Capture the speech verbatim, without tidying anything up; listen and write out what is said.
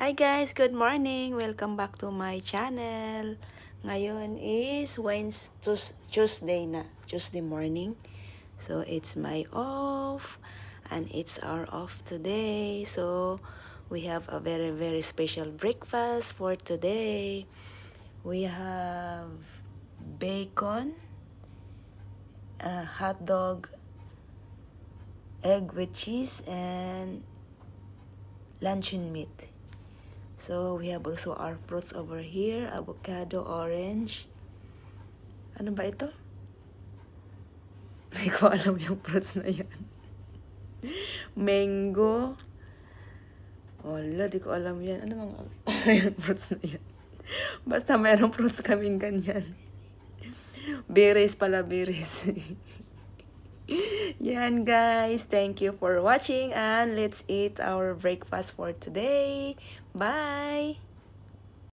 Hi guys, good morning. Welcome back to my channel. Ngayon is Wednesday, Tuesday na, Tuesday morning. So it's my off and it's our off today. So we have a very very special breakfast for today. We have bacon, uh, hot dog, egg with cheese, and luncheon meat. So, we have also our fruits over here, avocado, orange. Ano ba ito? Hindi ko alam yung fruits na yan. Mango. Wala, di ko alam yan. Ano mga yung fruits na yan? Basta mayroong fruits kaming ganyan. Berries pala, berries. Yan guys, thank you for watching and let's eat our breakfast for today. Bye!